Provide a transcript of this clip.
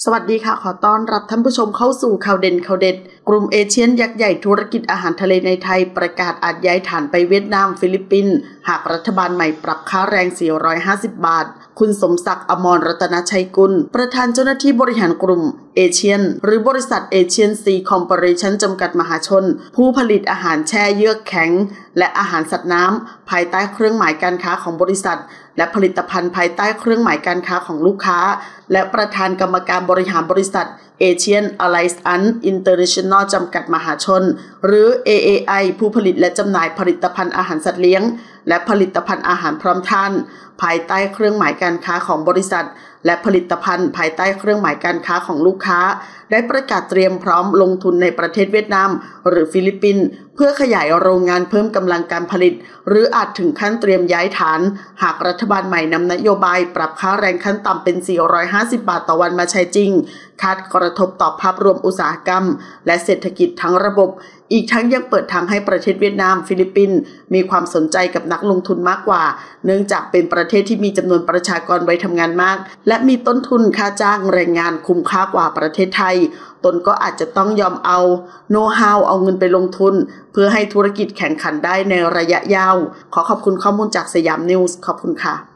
สวัสดีค่ะขอต้อนรับท่านผู้ชมเข้าสู่ข่าวเด่นข่าวเด็ดกลุ่มเอเชียนยักษ์ใหญ่ธุรกิจอาหารทะเลในไทยประกาศอาจย้ายฐานไปเวียดนามฟิลิปปินส์หากรัฐบาลใหม่ปรับค่าแรง450 บาทคุณสมศักดิ์อมรรัตนชัยกุลประธานเจ้าหน้าที่บริหารกลุ่มเอเชียนหรือบริษัทเอเชียนซีคอร์ปอเรชั่นจำกัดมหาชนผู้ผลิตอาหารแช่เยือกแข็งและอาหารสัตว์น้ำภายใต้เครื่องหมายการค้าของบริษัทและผลิตภัณฑ์ภายใต้เครื่องหมายการค้าของลูกค้าและประธานกรรมการบริหารบริษัทเอเชียนอะไลซ์อันอินเตอร์เนชั่นแนลจำกัดมหาชนหรือ AAI ผู้ผลิตและจำหน่ายผลิตภัณฑ์อาหารสัตว์เลี้ยงและผลิตภัณฑ์อาหารพร้อมทานภายใต้เครื่องหมายการค้าของบริษัทและผลิตภัณฑ์ภายใต้เครื่องหมายการค้าของลูกค้าได้ประกาศเตรียมพร้อมลงทุนในประเทศเวียดนามหรือฟิลิปปินส์เพื่อขยายโรงงานเพิ่มกำลังการผลิตหรืออาจถึงขั้นเตรียมย้ายฐานหากรัฐบาลใหม่นำนโยบายปรับค่าแรงขั้นต่ำเป็น450 บาทต่อวันมาใช้จริงคาดกระทบต่อภาพรวมอุตสาหกรรมและเศรษฐกิจทั้งระบบอีกทั้งยังเปิดทางให้ประเทศเวียดนามฟิลิปปินส์มีความสนใจกับนักลงทุนมากกว่าเนื่องจากเป็นประเทศที่มีจำนวนประชากรวัยทำงานมากและมีต้นทุนค่าจ้างแรงงานคุ้มค่ากว่าประเทศไทยตนก็อาจจะต้องยอมเอาโน้ตฮาวเอาเงินไปลงทุนเพื่อให้ธุรกิจแข่งขันได้ในระยะยาวขอขอบคุณข้อมูลจากสยามนิวส์ขอบคุณค่ะ